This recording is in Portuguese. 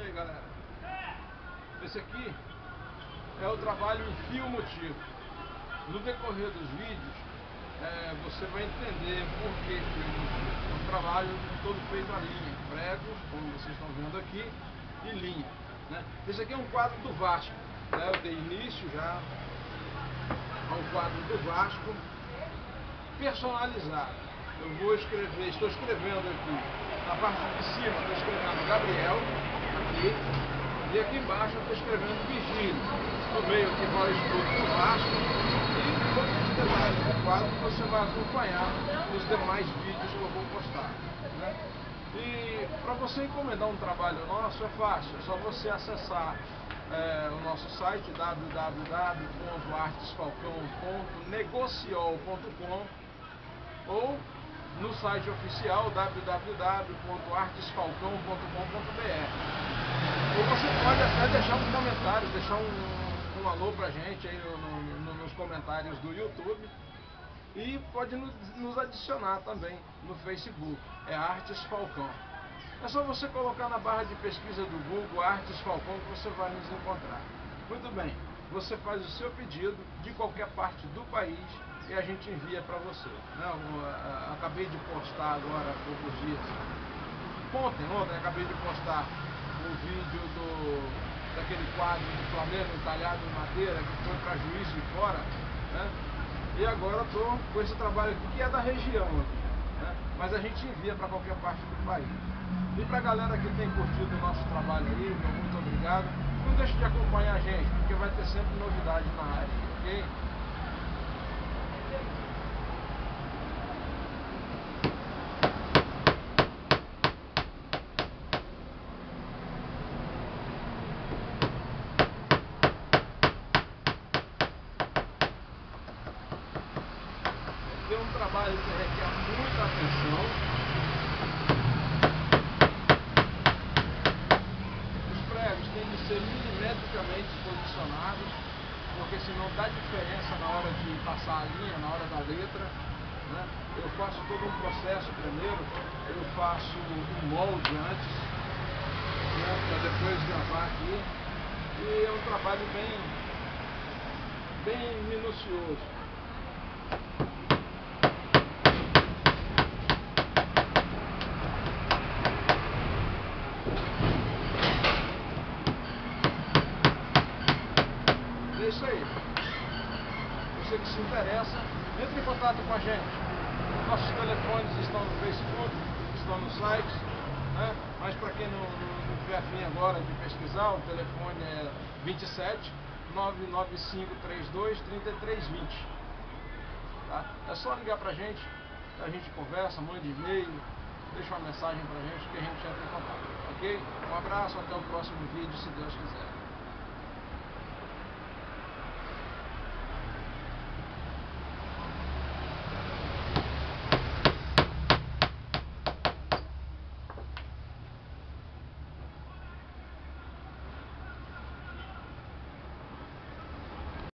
aí, galera. Esse aqui é o trabalho em fio motivo. No decorrer dos vídeos, você vai entender por que fio motivo. É um trabalho todo feito a linha, pregos, como vocês estão vendo aqui, e linha, né? Esse aqui é um quadro do Vasco, né? Eu dei início já ao quadro do Vasco, personalizado. Eu vou escrever, estou escrevendo aqui, na parte de cima estou escrevendo Gabriel, aqui, e aqui embaixo eu estou escrevendo Virgílio. No meio aqui vai o escudo do Vasco, e todos os detalhes do quadro você vai acompanhar nos demais vídeos que eu vou postar, né? E para você encomendar um trabalho nosso é fácil, é só você acessar o nosso site www.artesfalcão.negociol.com ou no site oficial www.artesfalcão.com.br. Ou você pode até deixar um comentário, deixar um alô pra gente aí nos comentários do YouTube, e pode nos adicionar também no Facebook, é Artes Falcão. É só você colocar na barra de pesquisa do Google Artes Falcão que você vai nos encontrar. Muito bem, você faz o seu pedido de qualquer parte do país e a gente envia para você, né? Acabei de postar agora há poucos dias, ontem acabei de postar o vídeo daquele quadro do Flamengo entalhado em madeira que foi para Juiz de Fora, né? E agora estou com esse trabalho aqui que é da região aqui, né? Mas a gente envia para qualquer parte do país. E para a galera que tem curtido o nosso trabalho aí, meu muito obrigado. Não deixe de acompanhar a gente, porque vai ter sempre novidade na área, ok? É um trabalho que requer muita atenção. Os pregos têm que ser milimetricamente posicionados, porque senão dá diferença na hora de passar a linha, na hora da letra, né? Eu faço todo um processo primeiro, eu faço um molde antes, né, para depois gravar aqui, e é um trabalho bem minucioso. É isso aí. Você que se interessa, entre em contato com a gente. Nossos telefones estão no Facebook, estão no site, né? Mas para quem não tiver afim agora de pesquisar, o telefone é 27 99532 3320. Tá? É só ligar pra gente conversa, manda e-mail, deixa uma mensagem pra gente que a gente entra em contato, ok? Um abraço, até o próximo vídeo, se Deus quiser.